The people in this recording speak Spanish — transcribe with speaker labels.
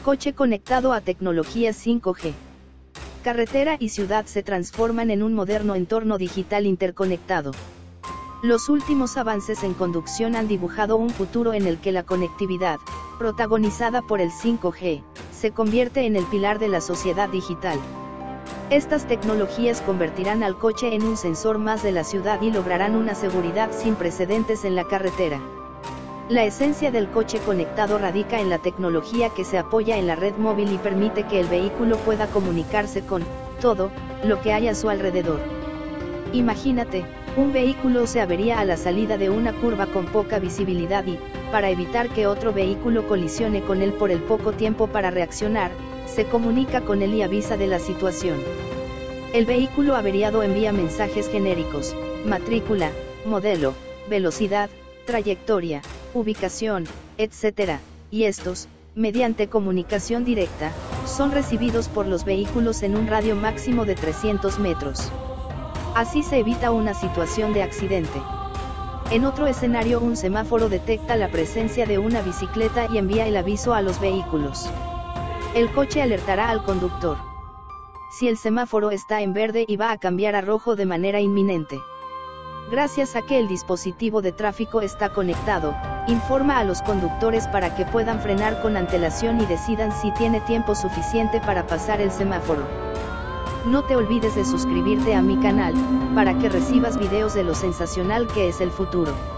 Speaker 1: Coche conectado a tecnologías 5G. Carretera y ciudad se transforman en un moderno entorno digital interconectado. Los últimos avances en conducción han dibujado un futuro en el que la conectividad, protagonizada por el 5G, se convierte en el pilar de la sociedad digital. Estas tecnologías convertirán al coche en un sensor más de la ciudad y lograrán una seguridad sin precedentes en la carretera. La esencia del coche conectado radica en la tecnología que se apoya en la red móvil y permite que el vehículo pueda comunicarse con todo lo que hay a su alrededor. Imagínate, un vehículo se avería a la salida de una curva con poca visibilidad y, para evitar que otro vehículo colisione con él por el poco tiempo para reaccionar, se comunica con él y avisa de la situación. El vehículo averiado envía mensajes genéricos: matrícula, modelo, velocidad, trayectoria, ubicación, etc., y estos, mediante comunicación directa, son recibidos por los vehículos en un radio máximo de 300 metros. Así se evita una situación de accidente. En otro escenario, un semáforo detecta la presencia de una bicicleta y envía el aviso a los vehículos. El coche alertará al conductor si el semáforo está en verde y va a cambiar a rojo de manera inminente. Gracias a que el dispositivo de tráfico está conectado, informa a los conductores para que puedan frenar con antelación y decidan si tiene tiempo suficiente para pasar el semáforo. No te olvides de suscribirte a mi canal, para que recibas videos de lo sensacional que es el futuro.